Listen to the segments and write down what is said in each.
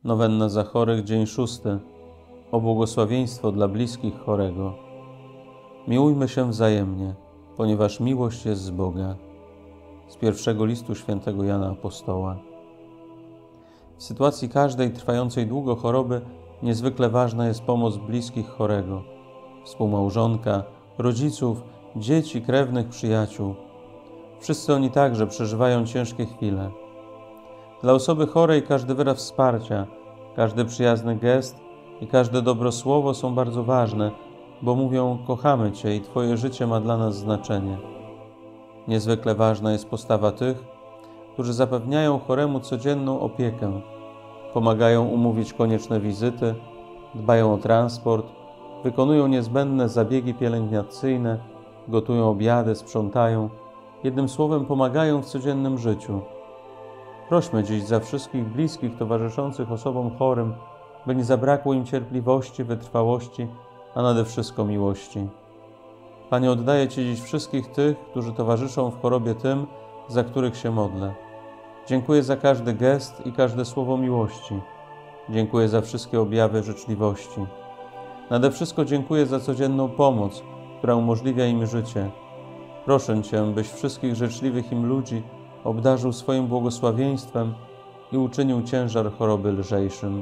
Nowenna za chorych, dzień 6. O błogosławieństwo dla bliskich chorego. Miłujmy się wzajemnie, ponieważ miłość jest z Boga. Z pierwszego listu świętego Jana Apostoła. W sytuacji każdej trwającej długo choroby niezwykle ważna jest pomoc bliskich chorego, współmałżonka, rodziców, dzieci, krewnych, przyjaciół. Wszyscy oni także przeżywają ciężkie chwile. Dla osoby chorej każdy wyraz wsparcia, każdy przyjazny gest i każde dobro słowo są bardzo ważne, bo mówią: kochamy Cię i Twoje życie ma dla nas znaczenie. Niezwykle ważna jest postawa tych, którzy zapewniają choremu codzienną opiekę, pomagają umówić konieczne wizyty, dbają o transport, wykonują niezbędne zabiegi pielęgnacyjne, gotują obiady, sprzątają, jednym słowem pomagają w codziennym życiu. Prośmy dziś za wszystkich bliskich towarzyszących osobom chorym, by nie zabrakło im cierpliwości, wytrwałości, a nade wszystko miłości. Panie, oddaję Ci dziś wszystkich tych, którzy towarzyszą w chorobie tym, za których się modlę. Dziękuję za każdy gest i każde słowo miłości. Dziękuję za wszystkie objawy życzliwości. Nade wszystko dziękuję za codzienną pomoc, która umożliwia im życie. Proszę Cię, byś wszystkich życzliwych im ludzi obdarzył swoim błogosławieństwem i uczynił ciężar choroby lżejszym.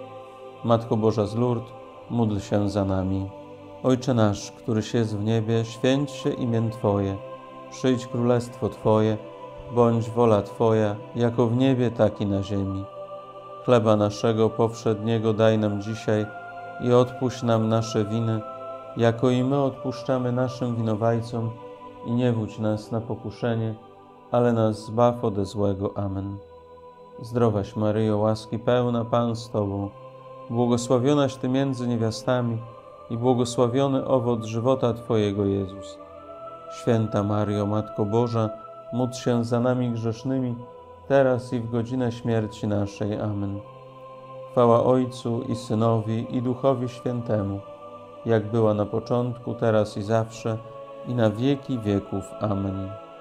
Matko Boża z Lourdes, módl się za nami. Ojcze nasz, któryś jest w niebie, święć się imię Twoje. Przyjdź królestwo Twoje, bądź wola Twoja, jako w niebie, tak i na ziemi. Chleba naszego powszedniego daj nam dzisiaj i odpuść nam nasze winy, jako i my odpuszczamy naszym winowajcom, i nie wódź nas na pokuszenie, ale nas zbaw ode złego. Amen. Zdrowaś Maryjo, łaski pełna, Pan z Tobą, błogosławionaś Ty między niewiastami i błogosławiony owoc żywota Twojego, Jezus. Święta Maryjo, Matko Boża, módl się za nami grzesznymi, teraz i w godzinę śmierci naszej. Amen. Chwała Ojcu i Synowi, i Duchowi Świętemu, jak była na początku, teraz i zawsze, i na wieki wieków. Amen.